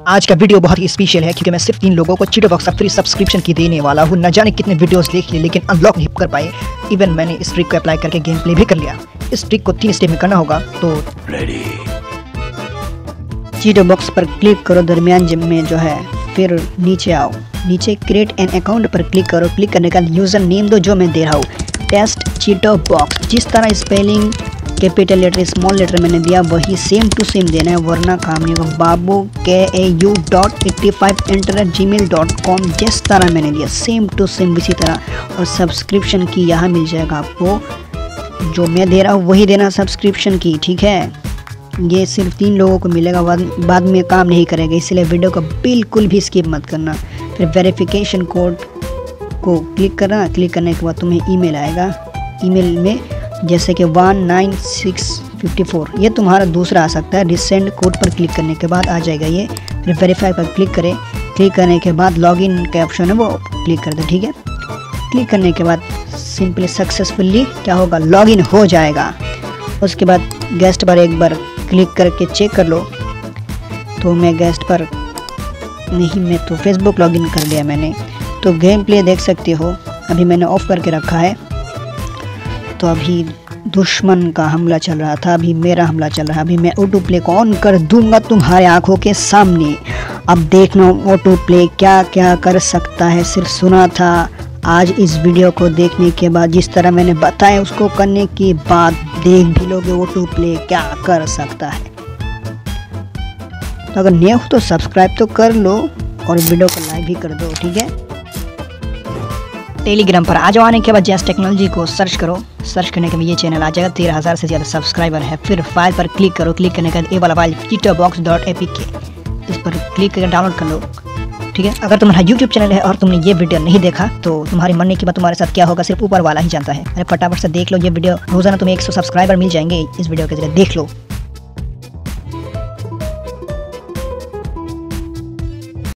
आज का वीडियो बहुत ही स्पेशल है क्योंकि मैं सिर्फ 3 लोगों को चीटो बॉक्स का फ्री सब्सक्रिप्शन की देने वाला हूँ। न जाने कितने वीडियोस देख लिए लेकिन अनलॉक नहीं कर पाए। इवन मैंने इस ट्रिक को अप्लाई करके गेम प्ले भी कर लिया। इस ट्रिक को 3 स्टेप में करना होगा। तो रेडी, चीटो बॉक्स पर क्लिक करो, दरमियान जिम में जो है, फिर नीचे आओ, नीचे क्रिएट एन अकाउंट पर क्लिक करो। क्लिक करने का यूज़र नेम दो जो मैं दे रहा हूँ, टेस्ट चीटो बॉक्स। जिस तरह spelling capital letter small letter मैंने दिया वही सेम टू सेम देना है, वरना काम नहीं होगा। babu.85 जिस तरह मैंने दिया सेम टू सेम इसी तरह। और सब्सक्रिप्शन की यहाँ मिल जाएगा आपको, जो मैं दे रहा हूँ वही देना सब्सक्रिप्शन की, ठीक है। ये सिर्फ 3 लोगों को मिलेगा, बाद में काम नहीं करेगा, इसलिए वीडियो को बिल्कुल भी स्किप मत करना। फिर वेरिफिकेशन कोड को क्लिक करना। क्लिक करने के बाद तुम्हें ईमेल आएगा। ईमेल में जैसे कि 19654, ये तुम्हारा दूसरा आ सकता है। रिसेंड कोड पर क्लिक करने के बाद आ जाएगा ये। फिर वेरीफाई पर क्लिक करें। क्लिक करने के बाद लॉगिन का ऑप्शन है वो क्लिक कर दे, ठीक है। क्लिक करने के बाद सिंपली सक्सेसफुली क्या होगा, लॉगिन हो जाएगा। उसके बाद गेस्ट पर एक बार क्लिक करके चेक कर लो। तो मैं गेस्ट पर नहीं, मैं तो फेसबुक लॉगिन कर लिया मैंने। तो गेम प्ले देख सकते हो, अभी मैंने ऑफ करके रखा है। तो अभी दुश्मन का हमला चल रहा था, अभी मेरा हमला चल रहा है। अभी मैं ऑटो प्ले को ऑन कर दूंगा तुम्हारे आंखों के सामने। अब देखना ऑटो प्ले क्या क्या कर सकता है। सिर्फ सुना था, आज इस वीडियो को देखने के बाद जिस तरह मैंने बताया उसको करने के बाद देख भी लोगे ऑटो प्ले क्या कर सकता है। तो अगर नए हो तो सब्सक्राइब तो कर लो और वीडियो को लाइक भी कर दो, ठीक है। टेलीग्राम पर आ जाने के बाद जैस टेक्नोलॉजी को सर्च करो। सर्च करने के बाद ये चैनल आ जाएगा। 13,000 से ज़्यादा सब्सक्राइबर है। फिर फाइल पर क्लिक करो। क्लिक करने के बाद ये वाला फाइल chitobox.apk, इस पर क्लिक करके डाउनलोड कर लो, ठीक है। अगर तुम्हारा यूट्यूब चैनल है और तुमने ये वीडियो नहीं देखा तो तुम्हारी मरने के बाद तुम्हारे साथ क्या होगा सिर्फ ऊपर वाला ही जानता है। अरे फटाफट से देख लो ये वीडियो। रोजाना तुम्हें 100 सब्सक्राइबर मिल जाएंगे इस वीडियो के जरिए, देख लो।